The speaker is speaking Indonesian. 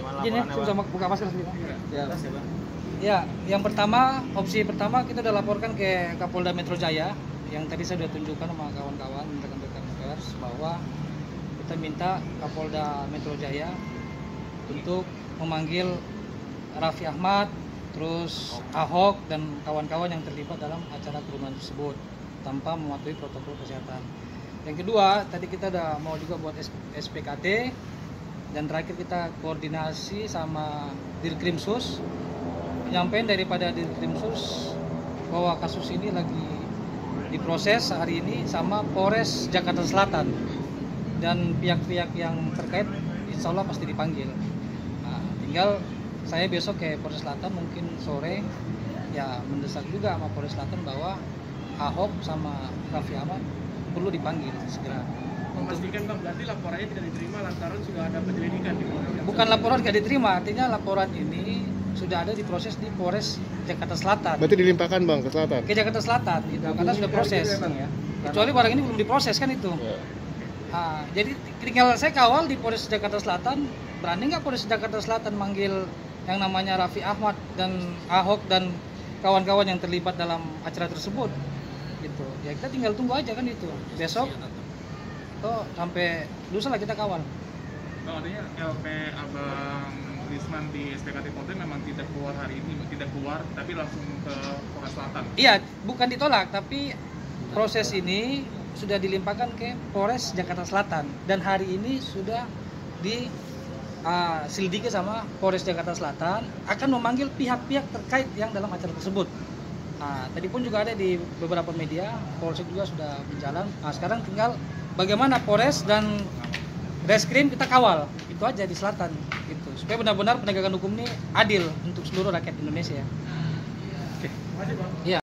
Gini, bisa buka masker sendiri. Ya, yang pertama, opsi pertama kita udah laporkan ke Kapolda Metro Jaya, yang tadi saya sudah tunjukkan sama kawan-kawan, rekan-rekan pers, bahwa kita minta Kapolda Metro Jaya untuk memanggil Raffi Ahmad, terus Ahok dan kawan-kawan yang terlibat dalam acara kerumunan tersebut tanpa mematuhi protokol kesehatan. Yang kedua, tadi kita udah mau juga buat SPKT, dan terakhir kita koordinasi sama Dirkrimsus, penyampaian daripada Dirkrimsus bahwa kasus ini lagi diproses hari ini sama Polres Jakarta Selatan, dan pihak-pihak yang terkait insya Allah pasti dipanggil. Nah, tinggal saya besok ke Polres Selatan mungkin sore ya, mendesak juga sama Polres Selatan bahwa Ahok sama Raffi Ahmad perlu dipanggil segera. Memastikan Bang, berarti laporannya tidak diterima lantaran sudah ada penyelidikan di Polres. Bukan laporan tidak diterima, artinya laporan ini sudah ada diproses di Polres Jakarta Selatan. Berarti dilimpahkan Bang ke selatan? Ke Jakarta Selatan gitu, karena sudah proses. Kecuali barang ini belum diproses kan itu. Nah, jadi tinggal saya kawal di Polres Jakarta Selatan. Berani nggak Polres Jakarta Selatan manggil yang namanya Raffi Ahmad dan Ahok dan kawan-kawan yang terlibat dalam acara tersebut? Gitu. Ya kita tinggal tunggu aja kan itu. Besok toh sampai lusa lah kita kawal. Bang, artinya LP Abang Risman di SPKT Polda memang tidak keluar hari ini, tidak keluar tapi langsung ke Polres Selatan. Iya, bukan ditolak, tapi proses ini sudah dilimpahkan ke Polres Jakarta Selatan, dan hari ini sudah diselidiki sama Polres Jakarta Selatan akan memanggil pihak-pihak terkait yang dalam acara tersebut. Nah, tadi pun juga ada di beberapa media, Polsek juga sudah berjalan. Nah, sekarang tinggal bagaimana Polres dan Reskrim kita kawal, itu aja di selatan gitu, supaya benar-benar penegakan hukum ini adil untuk seluruh rakyat Indonesia. Oke, makasih Bang. Iya.